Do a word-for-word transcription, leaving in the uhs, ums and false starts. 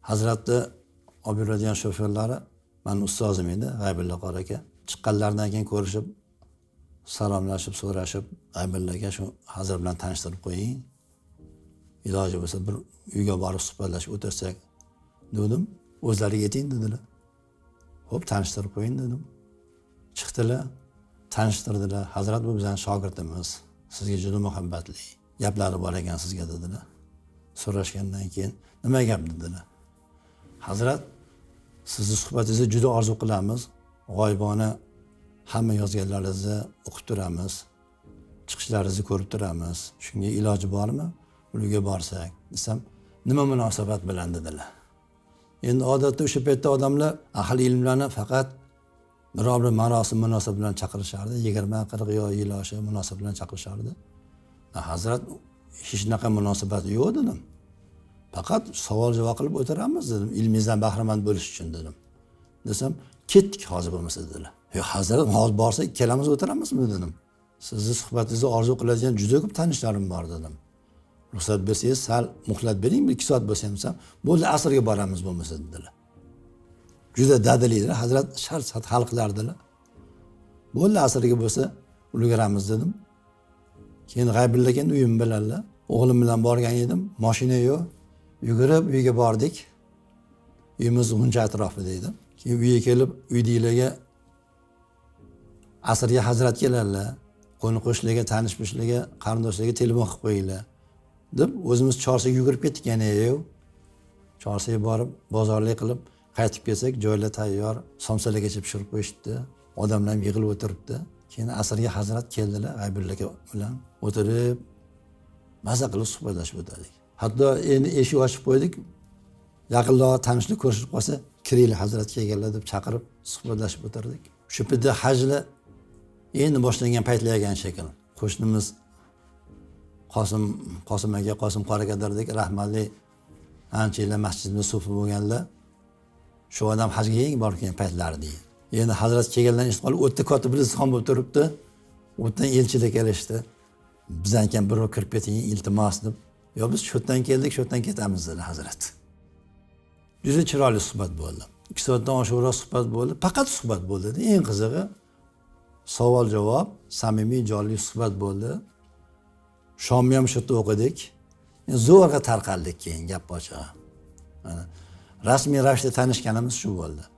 Hazratni olib yuradigan shoferlari meni ustozim edi, G'aybulla qori aka. Chiqqanlaridan keyin ko'rishib, salomlashib, so'rashib, G'aybulla aka shu Hazrat bilan tanishtirib qo'ying. Iloji bo'lsa bir uyga borib suhbatlashib o'tirsak dedim. O'zlariga yeting dedilar. Xo'p, tanishtirib qo'ying dedim. Chiqdilar, tanishtirdilar. Hazrat bu bizning shogirdimiz. Sizga juda muhabbatli. Gaplari bor ekan sizga dedilar. So'rashgandan keyin nima gap dedilar. Hazrat, sizni suhbatingizni juda orzu qilamiz. G'oyibona hamma yozganlaringizni o'qib turamiz. Chiqishlaringizni ko'rib turamiz. Shunga iloji bormi? Ularga borsak, desam, nima munosabat bilan dedilar. Endi odatda o'sha paytda odamlar ahli ilmlarni faqat biror bir marosim munosabat bilan chaqirishardi, yigirma qirq yil yoshi munosabat bilan chaqirishardi. Hazrat hech qanaqa munosabat yo'q dedim. Faqat savol-javob qilib o'tiramiz dedim, ilmingizdan bahramand bo'lish uchun dedim. Desam, ketdik hozir bo'lmasa dedilar. Yo'q, Hazrat, hozir borsa ikkalamiz o'tiramizmi dedim. Sizni suhbatingizni orzu qiladigan juda ko'p tanishlarim bor dedim. Ruxsat bersangiz, sal muhlat bering, bir ikki soat bo'lsa ham, bo'ldi asrga boramiz bo'lmasa dedilar. Juda dadililar, Hazrat shart hal qilardilar. Bo'ldi asrga bo'lsa, ulguramiz dedim. Keyin G'aybulla aka uyim bilanlar, o'g'lim bilan borgan edim, mashina yo'q. Yugurib uyga bordik. Uyimiz G'uncha atrofida edi. Keyin uyga kelib, uydagilarga asrga Hazrat keladilar. Qo'ni-qo'shnilarga, tanish-bishlarga, qarindoshlarga telefon qilib qo'yinglar deb o'zimiz Chorsiga yugurib ketdik yana yo'q. Chorsiga borib, bozorlik qilib qaytib kelsak, joylar tayyor, somsalargacha pishirib qo'yishdi. Odamlar yig'ilib o'tiribdi. Keyin asrga Hazrat keldilar, G'aybulla aka bilan o'tirib maza qilib suhbatlashib o'tirdik. Hatto endi eshik ochib qo'ydik. Yaqinlar tanishlik ko'rishib qolsa, "Kiringlar Hazrat kelganlar" deb chaqirib suhbatlashib o'tirdik. Shu paytda hajlar endi boshlangan paytlagan shekil. Qo'shnimiz Qosim Qosim aka, Qosim Qoraqadardek rahmatli ancha yillar masjidimizda sufi bo'lganlar. Shu odam hajga eng borgan paytlari deydi. Endi Hazrat kelgandan eshitib qolib, o'tda kotibimiz ham bo'lib turibdi. O'tdan elchilar kelishdi. Bizdan keyin birov kirib keting, iltimos deb. Yo, biz shu yerdan keldik, shu yerdan ketamiz dedi Hazrat. Juda chiroyli suhbat bo'ldi. ikki soatdan oshiqroq suhbat bo'ldi. Faqat suhbat bo'ldi. Eng qizig'i savol-javob, samimiy, jonli suhbat bo'ldi. Shomni ham shu yerda o'qidik. Zo'rg'a tarqaldik keyin gap ochig'i. Mana rasmiy ravishda tanishganimiz shu bo'ldi.